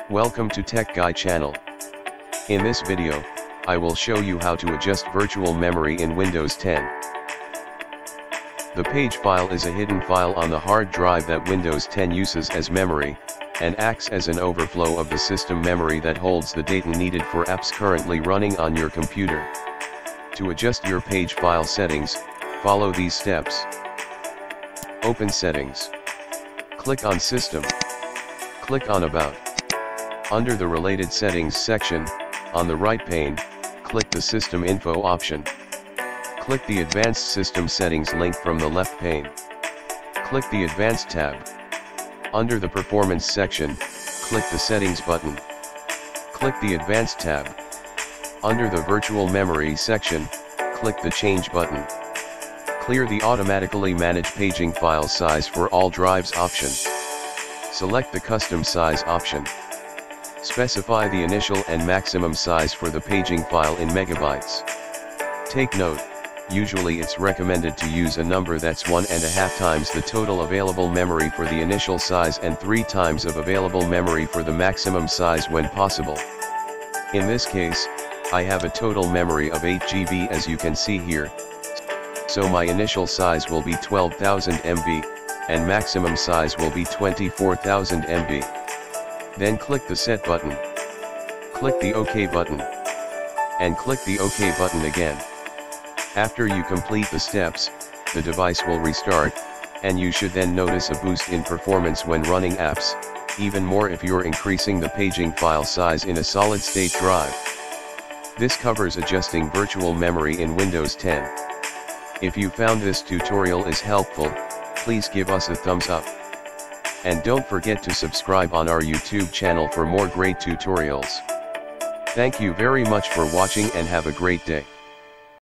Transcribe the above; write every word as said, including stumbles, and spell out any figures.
Welcome to Tech Guy channel. In this video, I will show you how to adjust virtual memory in Windows ten. The page file is a hidden file on the hard drive that Windows ten uses as memory, and acts as an overflow of the system memory that holds the data needed for apps currently running on your computer. To adjust your page file settings, follow these steps. Open Settings. Click on System. Click on About. Under the Related Settings section, on the right pane, click the System Info option. Click the Advanced System Settings link from the left pane. Click the Advanced tab. Under the Performance section, click the Settings button. Click the Advanced tab. Under the Virtual Memory section, click the Change button. Clear the Automatically Manage Paging File Size for all drives option. Select the Custom Size option. Specify the initial and maximum size for the paging file in megabytes. Take note, usually it's recommended to use a number that's one and a half times the total available memory for the initial size and three times of available memory for the maximum size when possible. In this case, I have a total memory of eight gigabytes as you can see here, so my initial size will be twelve thousand megabytes, and maximum size will be twenty-four thousand megabytes. Then click the Set button. Click the OK button. And click the OK button again. After you complete the steps, the device will restart, and you should then notice a boost in performance when running apps, even more if you're increasing the paging file size in a solid-state drive. This covers adjusting virtual memory in Windows ten. If you found this tutorial is helpful, please give us a thumbs up. And don't forget to subscribe on our YouTube channel for more great tutorials. Thank you very much for watching and have a great day.